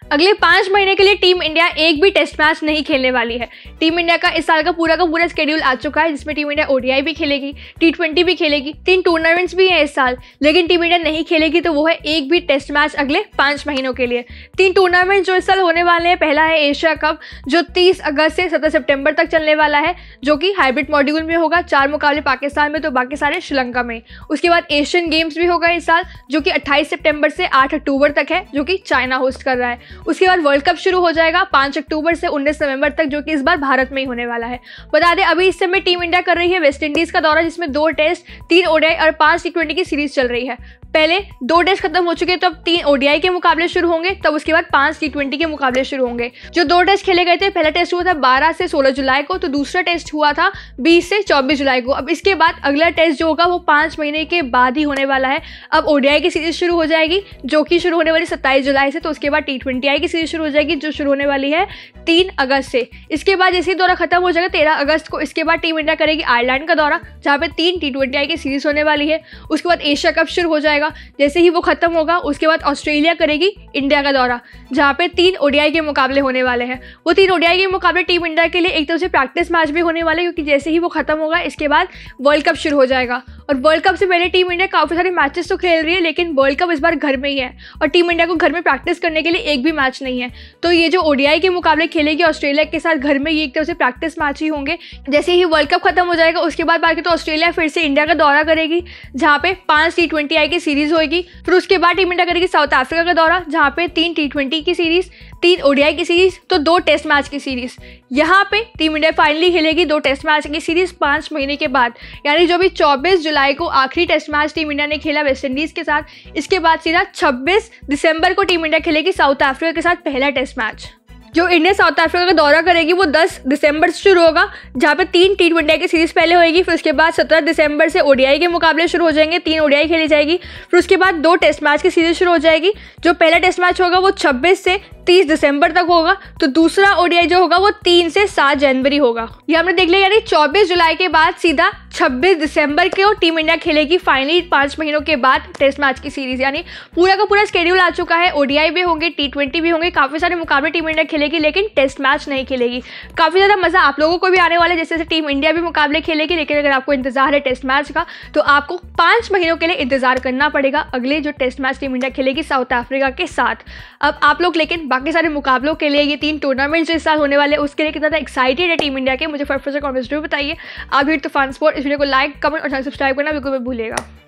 अगले 5 महीने के लिए टीम इंडिया एक भी टेस्ट मैच नहीं खेलने वाली है। टीम इंडिया का इस साल का पूरा स्केड्यूल आ चुका है, जिसमें टीम इंडिया ओडीआई भी खेलेगी, T20 भी खेलेगी, 3 टूर्नामेंट्स भी हैं इस साल। लेकिन टीम इंडिया नहीं खेलेगी तो वो है एक भी टेस्ट मैच अगले 5 महीनों के लिए। 3 टूर्नामेंट जो इस साल होने वाले हैं, पहला है एशिया कप जो 30 अगस्त से 17 सितंबर तक चलने वाला है, जो कि हाइब्रिड मॉड्यूल में होगा। 4 मुकाबले पाकिस्तान में तो बाकी सारे श्रीलंका में। उसके बाद एशियन गेम्स भी होगा इस साल, जो कि 28 सितंबर से 8 अक्टूबर तक है, जो कि चाइना होस्ट कर रहा है। उसके बाद वर्ल्ड कप शुरू हो जाएगा 5 अक्टूबर से 19 नवंबर तक, जो कि इस बार भारत में ही होने वाला है। बता दें अभी इस समय टीम इंडिया कर रही है वेस्ट इंडीज का दौरा, जिसमें 2 टेस्ट, 3 ओडीआई और 5 T20 की सीरीज चल रही है। पहले 2 टेस्ट खत्म हो चुके हैं, तो अब 3 ओडीआई के मुकाबले शुरू होंगे, तब उसके बाद 5 T20 के मुकाबले शुरू होंगे। जो 2 टेस्ट खेले गए थे, पहला टेस्ट हुआ था 12 से 16 जुलाई को, तो दूसरा टेस्ट हुआ था 20 से 24 जुलाई को। अब इसके बाद अगला टेस्ट जो होगा वो 5 महीने के बाद ही होने वाला है। अब ओडीआई की सीरीज शुरू हो जाएगी, जो कि शुरू होने वाली 27 जुलाई से। तो उसके बाद T20I की सीरीज शुरू हो जाएगी, जो शुरू होने वाली है 3 अगस्त से। इसके बाद जैसे ही दौरा खत्म हो जाएगा 13 अगस्त को, इसके बाद टीम इंडिया करेगी आयरलैंड का दौरा, जहाँ पे 3 T20I की सीरीज होने वाली है। उसके बाद एशिया कप शुरू हो जाएगा, जैसे ही वो खत्म होगा उसके बाद ऑस्ट्रेलिया करेगी इंडिया का दौरा, जहाँ पे 3 ओडीआई के मुकाबले होने वाले हैं। वो 3 ओडीआई के मुकाबले टीम इंडिया के लिए एक तरह से प्रैक्टिस मैच भी होने वाले, क्योंकि जैसे ही वो खत्म होगा इसके बाद वर्ल्ड कप शुरू हो जाएगा। और वर्ल्ड कप से पहले टीम इंडिया काफ़ी सारे मैचेस तो खेल रही है, लेकिन वर्ल्ड कप इस बार घर में ही है और टीम इंडिया को घर में प्रैक्टिस करने के लिए एक भी मैच नहीं है। तो ये जो ओडीआई के मुकाबले खेलेगी ऑस्ट्रेलिया के साथ घर में, ये एक तरह से प्रैक्टिस मैच ही होंगे। जैसे ही वर्ल्ड कप खत्म हो जाएगा उसके बाद बाकी तो ऑस्ट्रेलिया फिर से इंडिया का दौरा करेगी, जहाँ पे 5 T20I की सीरीज होगी। फिर उसके बाद टीम इंडिया करेगी साउथ अफ्रीका का दौरा, जहाँ पे 3 T20 की सीरीज, 3 ओडीआई की सीरीज, तो 2 टेस्ट मैच की सीरीज। यहाँ पे टीम इंडिया फाइनली खेलेगी 2 टेस्ट मैच की सीरीज 5 महीने के बाद, यानी जो भी 24 जुलाई को आखिरी टेस्ट मैच टीम इंडिया ने खेला वेस्ट इंडीज के साथ, इसके बाद सीधा 26 दिसंबर को टीम इंडिया खेलेगी साउथ अफ्रीका के साथ पहला टेस्ट मैच। जो इंडिया साउथ अफ्रीका का दौरा करेगी वो 10 दिसंबर से शुरू होगा, जहाँ पे 3 T20I की सीरीज पहले होगी। फिर उसके बाद 17 दिसंबर से ओडीआई के मुकाबले शुरू हो जाएंगे, 3 ओडीआई खेली जाएगी। फिर उसके बाद 2 टेस्ट मैच की सीरीज शुरू हो जाएगी। जो पहला टेस्ट मैच होगा वो 26 से 30 दिसंबर तक होगा, तो दूसरा ओडीआई जो होगा वो 3 से 7 जनवरी होगा। ये हमने देख लिया, यानी 24 जुलाई के बाद सीधा 26 दिसंबर के टीम इंडिया खेलेगी फाइनली 5 महीनों के बाद टेस्ट मैच की सीरीज। यानी पूरा का पूरा स्केड्यूल आ चुका है, ओडीआई भी होंगे, T20 भी होंगे, काफ़ी सारे मुकाबले टीम इंडिया खेलेगी, लेकिन टेस्ट मैच नहीं खेलेगी। काफ़ी ज़्यादा मज़ा आप लोगों को भी आने वाला है, जैसे टीम इंडिया भी मुकाबले खेलेगी। लेकिन अगर आपको इंतजार है टेस्ट मैच का, तो आपको 5 महीनों के लिए इंतजार करना पड़ेगा अगले जो टेस्ट मैच टीम इंडिया खेलेगी साउथ अफ्रीका के साथ। अब आप लोग लेकिन बाकी सारे मुकाबलों के लिए, ये 3 टूर्नामेंट्स जो इस साल होने वाले हैं उसके लिए कितना ज़्यादा एक्साइटेड है टीम इंडिया के, मुझे फटाफट से कमेंट्स जरूर बताइए। आप भी तूफान स्पोर्ट इस वीडियो को लाइक, कमेंट और सब्सक्राइब करना बिल्कुल मत भूलिएगा।